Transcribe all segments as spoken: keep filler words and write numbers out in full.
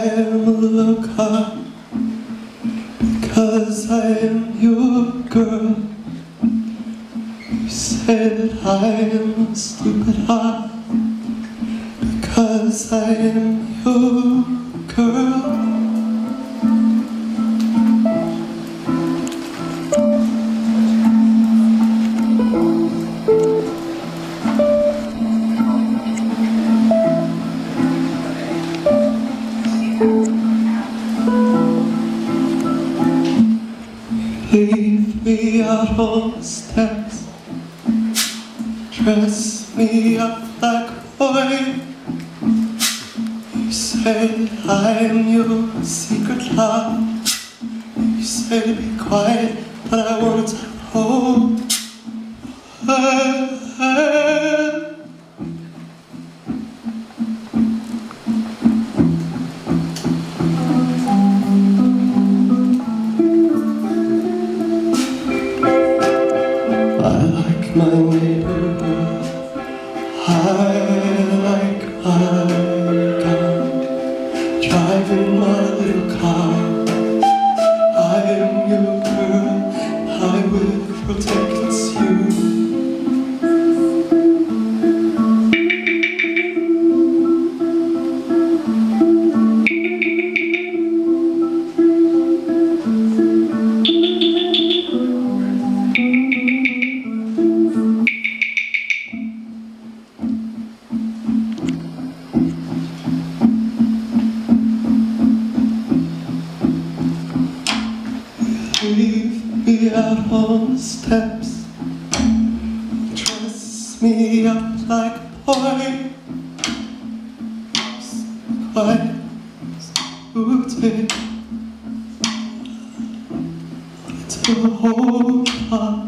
I'm a looker, because I am your girl. You say that I am a stupid heart, because I am your girl. Leave me out on the steps, dress me up like a boy. You say that I am your secret love. You say to be quiet, but I want to hold. My neighborhood, I like my gun, driving my little car. I am your girl, I will protect you. Leave me out on the steps, dress me up like a boy. Quiet, rooted to the whole park.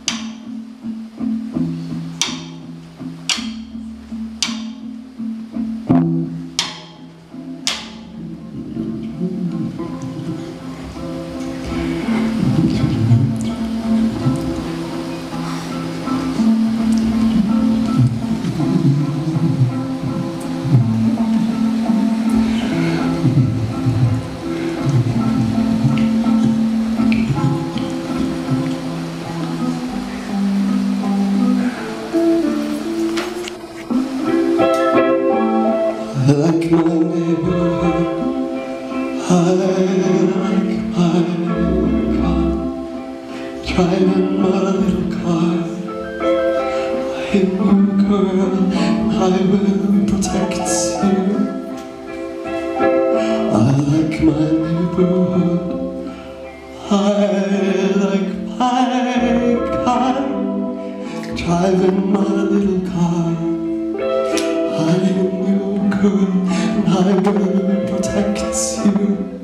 I like my neighborhood, I like my car, driving my little car. I am your girl, I will protect you. I like my neighborhood, I like my car, driving my little car. I am your girl, and I will protect you.